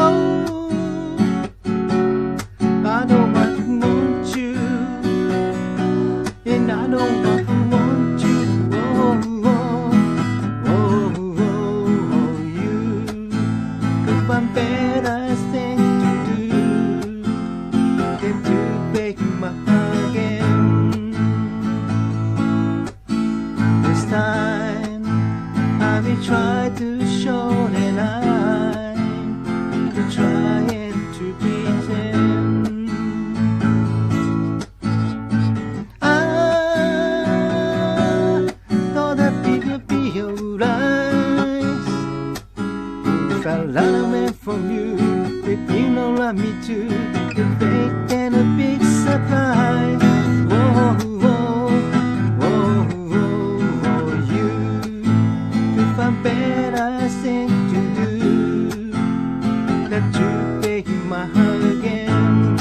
I don't want you, and I don't want you. You could find better things to do than to break my heart again. This time I will try to show that I'm trying to pretend. I thought that it would be alright if I run away from you, if you don't love me too. The fake and a big surprise. You could find better things to do than to break my heart again.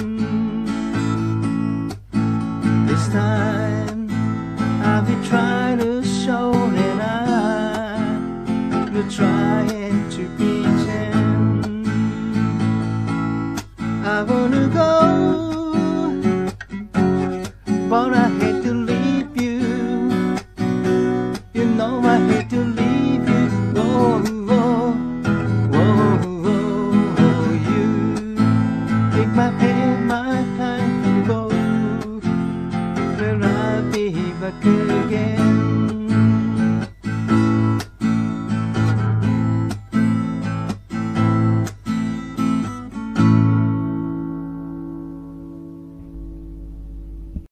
This time I will try to show that I will try to pretend. I wanna go, but I hate to leave you. You know I hate to leave you. You take my hand, my time to go. Will I be back again?